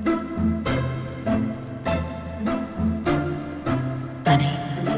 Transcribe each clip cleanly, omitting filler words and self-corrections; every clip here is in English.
Bunny.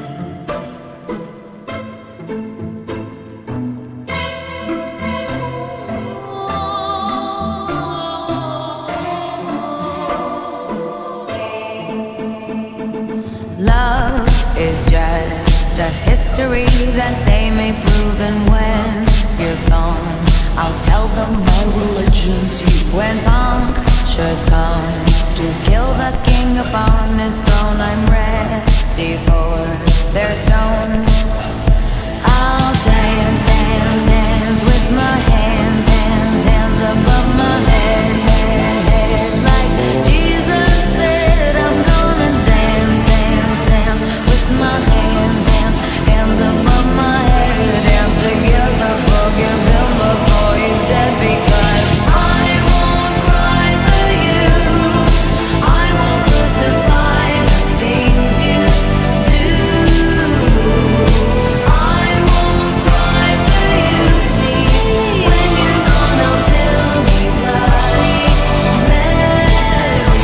Love is just a history that they may prove, and when you're gone, I'll tell them my religion's you. When punctures come to kill the king upon his throne, I'm ready for their stones. I'll dance, dance, dance with my hands, hands, hands above my head, head, head. Like Jesus said, I'm gonna dance, dance, dance with my hands, hands, hands above my head. Dance together, forgive him before he's dead, because I won't cry for you. I won't crucify the things you do. I won't cry for you. See, when you're gone, I'll still be Bloody Mary.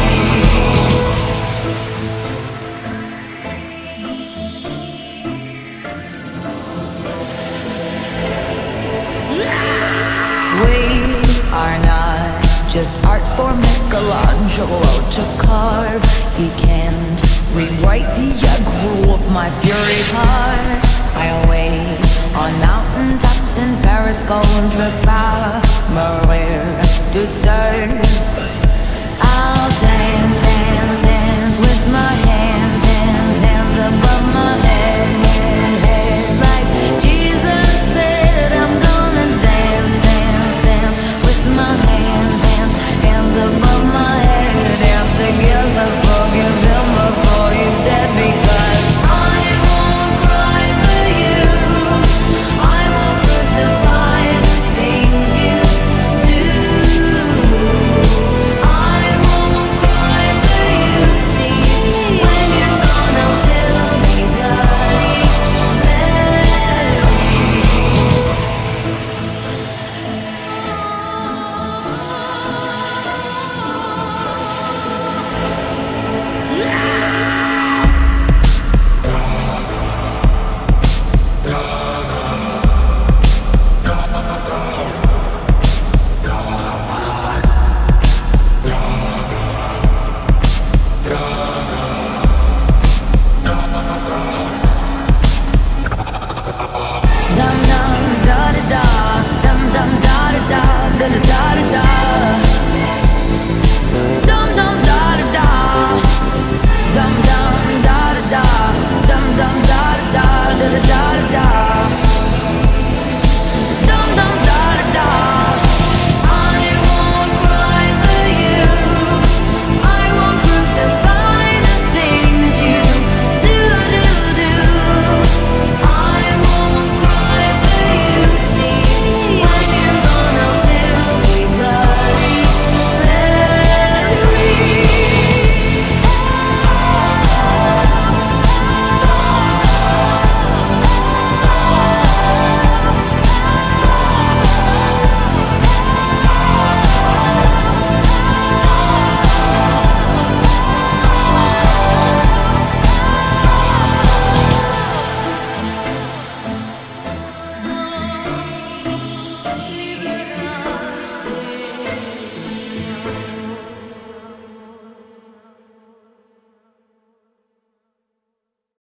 We are not just art for Michelangelo to carve. He can't rewrite the aggro of my fury heart. I'll wait on mountaintops in Paris, Gondra, Maria, to serve.